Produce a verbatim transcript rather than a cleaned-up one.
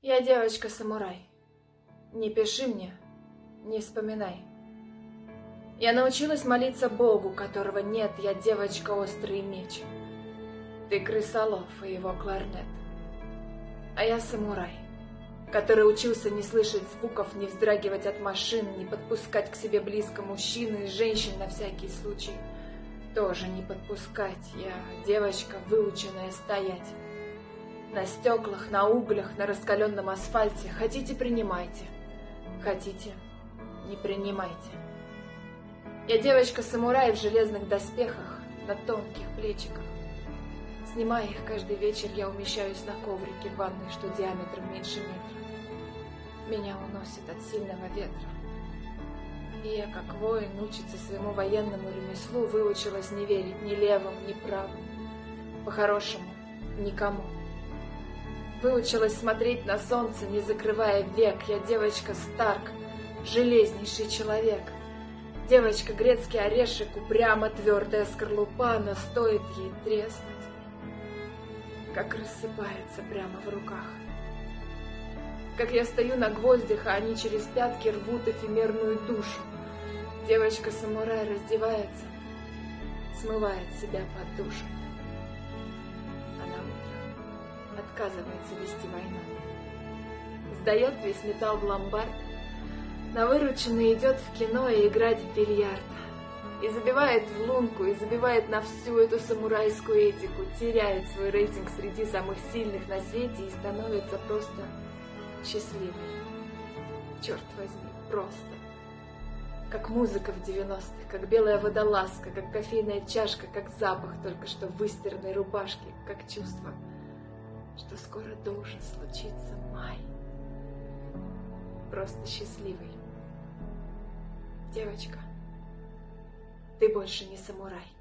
Я девочка-самурай. Не пиши мне, не вспоминай. Я научилась молиться Богу, которого нет, я девочка-острый меч. Ты крысолов и его кларнет. А я самурай, который учился не слышать звуков, не вздрагивать от машин, не подпускать к себе близко мужчин и женщин на всякий случай. Тоже не подпускать. Я девочка, выученная стоять. На стеклах, на углях, на раскаленном асфальте. Хотите — принимайте. Хотите — не принимайте. Я девочка-самурай в железных доспехах, на тонких плечиках. Снимая их каждый вечер, я умещаюсь на коврике в ванной, что диаметром меньше метра. Меня уносит от сильного ветра. И я, как воин, учиться своему военному ремеслу, выучилась не верить ни левым, ни правым. По-хорошему, никому. Выучилась смотреть на солнце, не закрывая век. Я девочка Старк, железнейший человек. Девочка грецкий орешек, упрямо твердая скорлупа, но стоит ей треснуть, как рассыпается прямо в руках. Как я стою на гвоздях, а они через пятки рвут эфемерную душу. Девочка-самурай раздевается, смывает себя под душем. А на утро отказывается вести войну. Сдает весь металл в ломбард, на вырученный идет в кино и играть в бильярд. И забивает в лунку, и забивает на всю эту самурайскую этику, теряет свой рейтинг среди самых сильных на свете и становится просто счастливой. Черт возьми, просто. Как музыка в девяностых, как белая водолазка, как кофейная чашка, как запах только что выстиранной рубашки, как чувство, что скоро должен случиться май. Просто счастливый. Девочка, ты больше не самурай.